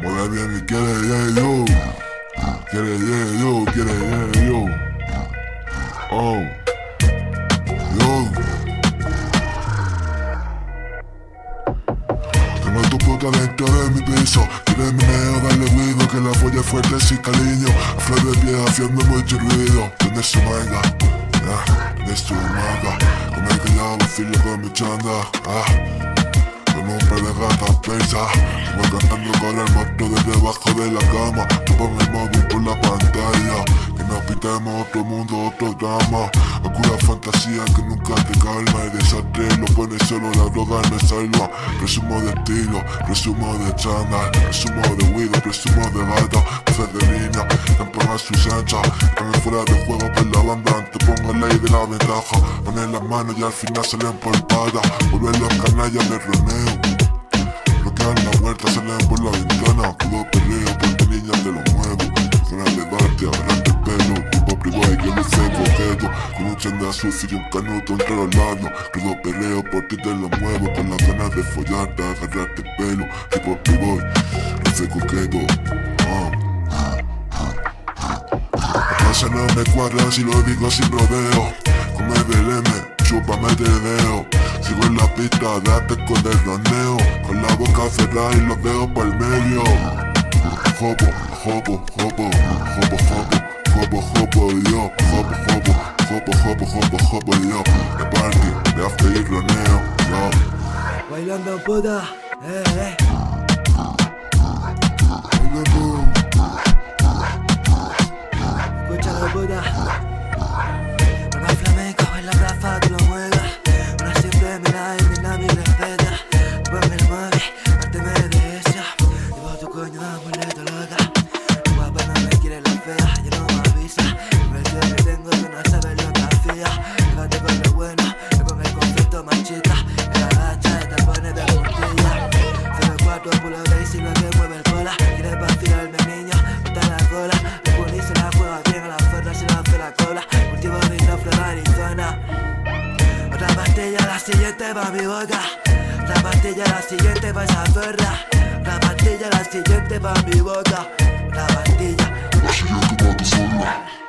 Mueve bien y quiere yo. Quiere yo, quiere yo. Oh, yo. Tengo tu puta dentro de mi piso. Quiere meneo, darle ruido, que la folla es fuerte sin cariño. A flor de pie haciendo mucho ruido. Tiene su manga, tiene su manga. Como el que yo vacilo con mi chanda, con un par de gatas persas. Vengo cantando con el monstruo desde debajo de la cama. Tú pon el móvil por la pantalla, que nos pintemos otro mundo, otro drama. Oscura fantasía que nunca te calma. El desastre lo pone solo, la droga me salva. Presumo de estilo, presumo de chándal, presumo de huido, presumo de gata. Voces de niña, tempan a sus anchas. Están fuera de juego por la banda. Te pongo ley de la ventaja. Ponen las manos y al final salen por patas. Vuelven los canallas de Romeo. Bloquean la puerta, salen por la ventana. Todo peleo, porque niña te lo muevo. Ganas de darte, agarrarte el pelo. Tipo privado que luce coqueto. Con un chanda sucio y un canuto entre los labios. Todo peleo, por ti te lo muevo. Con las ganas de follarte, agarrarte el pelo. Tipo privado, luce coqueto. La cosa no me cuadra si lo digo sin rodeo. Come del M, chúpame de dedo. Sigo en la pista, date con el roneo. Con la boca cerrada y los dedos por el medio. Jopo, jopo, jopo, jopo, jopo, jopo, jopo, yo. Jopo, jopo, jopo, jopo, jopo, jopo, yo. De party, de after y roneo, yo. Bailando puta, Bailando. escúchalo puta. Una flamenco en la braza, tú lo muevas. Una simple mirada y mi respeta. Ponme el móvil, párteme de esa. Llevo tu coño, dame tu loca. Tu guapa no me quiere la fea, ya no me avisa. El precio que tengo, tú no sabes lo que hacía. Quédate con lo bueno, que con el conflicto machista. En la gacha y te pones de puntilla. 04 pulo Daisy, lo que mueve el cola. Quieres vacilarme niño, ponte la cola. El puni se la juega bien a la ferra, se la hace la cola. Cultivo rindo, flor Arizona. Otra pastilla, la siguiente va a mi boca. Otra pastilla, la siguiente va a esa ferra. Otra pastilla, la siguiente va a mi boca. Otra pastilla, La siguiente va a tu zona.